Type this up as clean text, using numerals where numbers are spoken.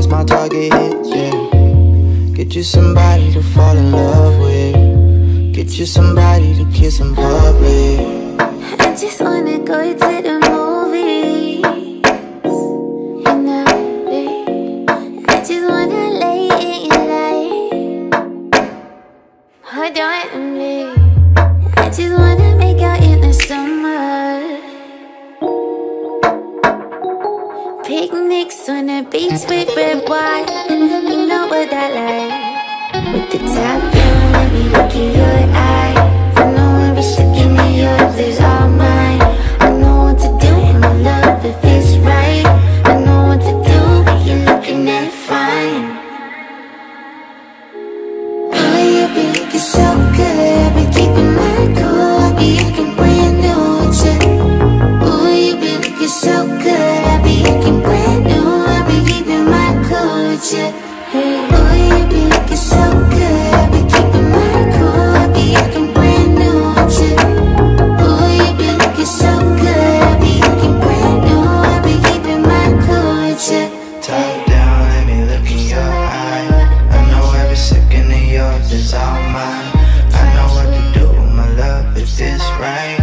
my target hit, yeah. Get you somebody to fall in love with. Get you somebody to kiss in public. I just wanna go to the movies, you know, I just wanna lay in your light. Hold on to me. I just wanna make out in the summer. Picnics on the beach with red wine. You know what I like. With the top down, let me look in your eye. I know every second of yours is all mine. I know what to do with my love if it's right. I know what to do, but you're looking at it fine. Oh, you be looking so good, I've been keeping my cool. I be looking brand new with you. Oh, you be looking so good, I be looking brand new. I be keeping my cool with you. Hey, oh, you be looking so good, I be keeping my cool. I be looking brand new with you. Oh, you be looking so good, I be looking brand new. I be keeping my cool with you. Top down, let me look in your eye. I know every second of yours is all mine. I know what to do with my love if it's right.